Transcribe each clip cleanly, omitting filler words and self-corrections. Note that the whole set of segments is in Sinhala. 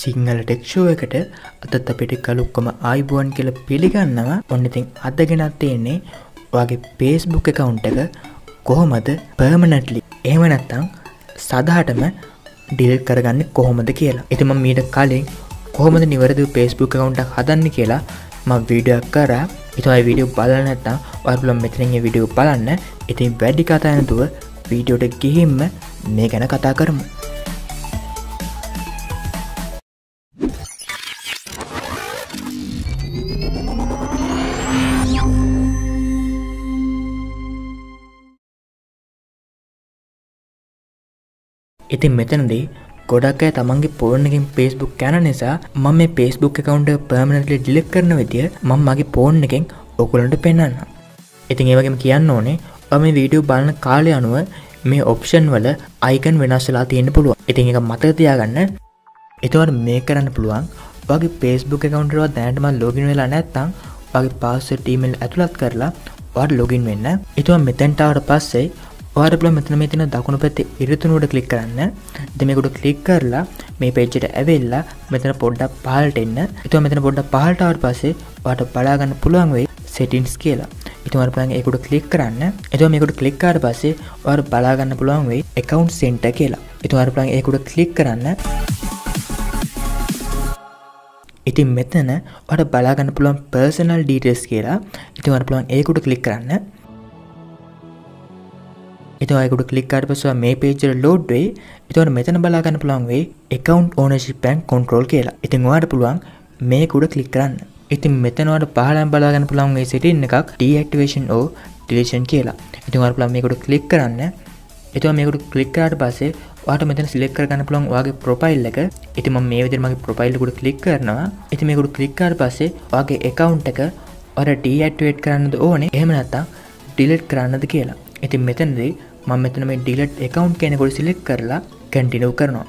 සිංහල ටෙක් ෂෝ එකට අදත් අපිට කලුක්කම ආයිබුවන් කියලා පිළිගන්නවා. ඔන්න ඉතින් අද ගෙනත් තියෙන්නේ ඔයාගේ Facebook account එක කොහොමද permanently එහෙම නැත්නම් සදාටම delete කරගන්නේ කොහොමද කියලා. ඉතින් මම මීට කලින් කොහොමද නිවැරදිව Facebook account එකක් හදන්නේ කියලා මම වීඩියෝ එකක් කරා. ඉතින් ඒ වීඩියෝ බලලා නැත්නම් ඔයාලා මෙතනින් මේ වීඩියෝ බලන්න. ඉතින් වැඩි කතා නැතුව වීඩියෝට ගිහින්ම මේ ගැන කතා කරමු. ඉතින් මෙතනදී ගොඩක් අය තමන්ගේ ෆෝන් එකෙන් Facebook කරන නිසා මම මේ Facebook account එක permanently delete කරන විදිය මම මගේ ෆෝන් එකෙන් ඔයගොල්ලන්ට පෙන්නන්නම්. ඉතින් ඒ වගේම කියන්න ඕනේ ඔයා මේ වීඩියෝ බලන කාලය අනුව මේ option වල icon වෙනස් වෙලා තියෙන්න පුළුවන්. ඉතින් ඒක මතක තියාගන්න. ඒතකොට මේක කරන්න පුළුවන් ඔයාගේ Facebook account එකට දැනටම login වෙලා නැත්නම් ඔයාගේ password email ඇතුළත් කරලා ඔයාට login වෙන්න. ඒතකොට මෙතෙන්ට ආවට පස්සේ ඔයාට පුළුවන් මෙතන මේ තියෙන දකුණු පැත්තේ ඉරිතුන උඩ ක්ලික් කරන්න. ඉතින් මේක උඩ ක්ලික් කරලා මේ page එකට ඇවිල්ලා මෙතන පොඩ්ඩක් පහළට එන්න. ඉතින් මෙතන පොඩ්ඩක් පහළට ආවට පස්සේ ඔයාට බලා ගන්න පුළුවන් වෙයි settings කියලා. ඉතින් ඔයාලා බලන්න ඒක උඩ ක්ලික් කරන්න. ඉතින් මේක උඩ ක්ලික් කරාට පස්සේ ඔයාලා බලා ගන්න පුළුවන් වෙයි account center කියලා. ඉතින් ඔයාලා බලන්න ඒක උඩ ක්ලික් කරන්න. ඉතින් මෙතන ඔයාලා බලා ගන්න පුළුවන් personal details කියලා. ඉතින් ඔයාලා පුළුවන් ඒක උඩ ක්ලික් කරන්න. ඉතින් ඔයාලා ක්ලික් කරලා පස්සේ මේ page එක load වෙයි. ඉතින් මෙතන බලා ගන්න පුළුවන් වෙයි account ownership and control කියලා. ඉතින් ඔයාලට පුළුවන් මේක උඩ ක්ලික් කරන්න. ඉතින් මෙතන ඔයාලට පහළම බලා ගන්න පුළුවන් මේ setting එකක් deactivation or deletion කියලා. ඉතින් ඔයාලට පුළුවන් මේක උඩ ක්ලික් කරන්න. ඉතින් මේක උඩ ක්ලික් කරාට පස්සේ ඔයාලට මෙතන select කර ගන්න පුළුවන් ඔයාගේ profile එක. ඉතින් මම මේ විදිහට මගේ profile එක උඩ ක්ලික් කරනවා. ඉතින් මේක උඩ ක්ලික් කරාට පස්සේ ඔයාගේ account එක ඔයාලා deactivate කරන්නද ඕනේ එහෙම නැත්නම් delete කරන්නද කියලා. ඉතින් මෙතනදී මම මෙතන මේ delete account කියන එක select කරලා continue කරනවා.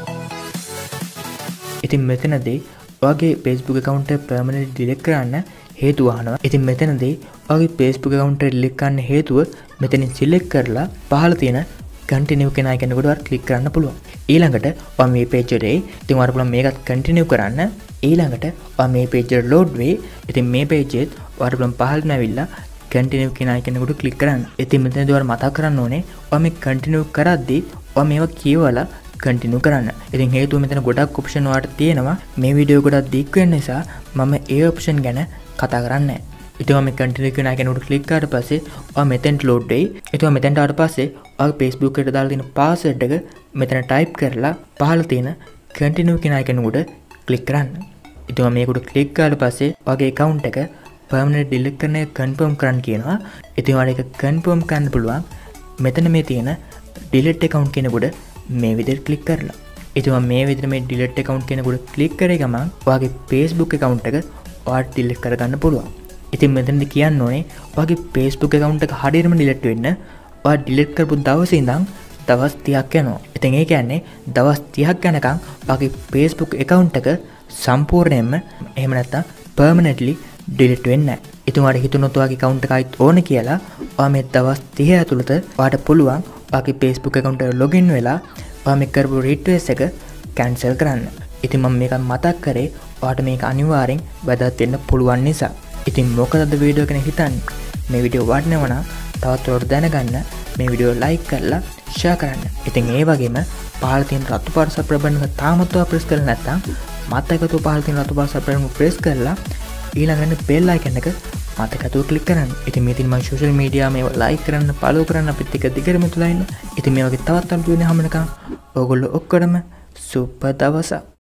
ඉතින් මෙතනදී ඔයාගේ Facebook account එක permanently delete කරන්න හේතුව අහනවා. ඉතින් මෙතනදී ඔයාගේ Facebook account එක delete කරන්න හේතුව මෙතනින් select කරලා පහළ තියෙන continue කියන icon එකට ඔයාලා click කරන්න පුළුවන්. ඊළඟට ඔයා මේ page එකේ ඉතින් ඔයාලා පුළුවන් මේකත් continue කරන්න. ඊළඟට ඔයා මේ page එක load වෙයි. ඉතින් මේ page එකේ ඔයාලා පුළුවන් පහළට ඇවිල්ලා continue කියන icon එකට click කරන්න. ඉතින් මෙතනදී ඔයාලා මතක් කරන්න ඕනේ ඔයා මේ continue කරද්දී ඔයා මේවා කියවලා continue කරන්න. ඉතින් හේතුව මෙතන ගොඩක් option ඔයාලට තියෙනවා. මේ වීඩියෝ ගොඩක් දික් වෙන නිසා මම ඒ option ගැන කතා කරන්නේ නැහැ. ඉතින් ඔයා මේ continue කියන icon එකට click කරාට පස්සේ ඔයා මෙතෙන්ට load වෙයි. ඉතින් ඔයා මෙතෙන්ට ආවට පස්සේ ඔයාගේ Facebook එකට දාලා තියෙන password එක මෙතන type කරලා පහළ තියෙන continue කියන icon එකට click කරන්න. ඉතින් ඔයා මේක උඩ click කරාට පස්සේ ඔයාගේ account එක permanent delete කරන එක confirm කරන්න කියනවා. ඉතින් ඔයාලා ඒක confirm කරන්න පුළුවන් මෙතන මේ තියෙන delete account කියන උඩ මේ විදිහට click කරලා. ඉතින් මම මේ විදිහට මේ delete account කියන උඩ click කරේ ගමන් ඔයාගේ Facebook account එක ඔයාලට delete කරගන්න පුළුවන්. ඉතින් මෙතනදි කියන්න ඕනේ ඔයාගේ Facebook account එක හරියටම delete වෙන්න ඔයා delete කරපු දවසේ ඉඳන් දවස් 30ක් යනවා. ඉතින් ඒ කියන්නේ දවස් 30ක් යනකම් ඔයාගේ Facebook account එක සම්පූර්ණයෙන්ම එහෙම නැත්නම් permanently delete වෙන්නේ නැහැ. ඉතින් ඔයාලට හිතුනොත් ඔයාගේ account එක ආයිත් ඕනේ කියලා ඔයා මේ දවස් 30 ඇතුළත ඔයාලට පුළුවන් ඔයාගේ Facebook account එකට login වෙලා ඔයා මේ කරපු request එක cancel කරන්න. ඉතින් මම මේක මතක් කරේ ඔයාලට මේක අනිවාර්යෙන් වැදගත් වෙන්න පුළුවන් නිසා. ඉතින් මොකදද වීඩියෝ එක ගැන හිතන්නේ? මේ වීඩියෝ වටිනවා නම් තවත් ඔයාලට දැනගන්න මේ වීඩියෝ like කරලා share කරන්න. ඉතින් ඒ වගේම පහළ තියෙන රතු පාට subscribe බටන් එක තාමත් ඔයා press කරලා නැත්නම් මතකතු පහළ තියෙන රතු පාට subscribe එක press කරලා ඊළඟට bell icon එක මතකතු click කරන්න. ඉතින් මේ තියෙන මගේ social media මේවා like කරන්න, follow කරන්න අපිත් එක්ක දිගටම තුලා ඉන්න. ඉතින් මේ වගේ තවත් අලුත් වීඩියෝ හම්බ වෙනකම් ඕගොල්ලෝ ඔක්කොටම සුබ දවසක්.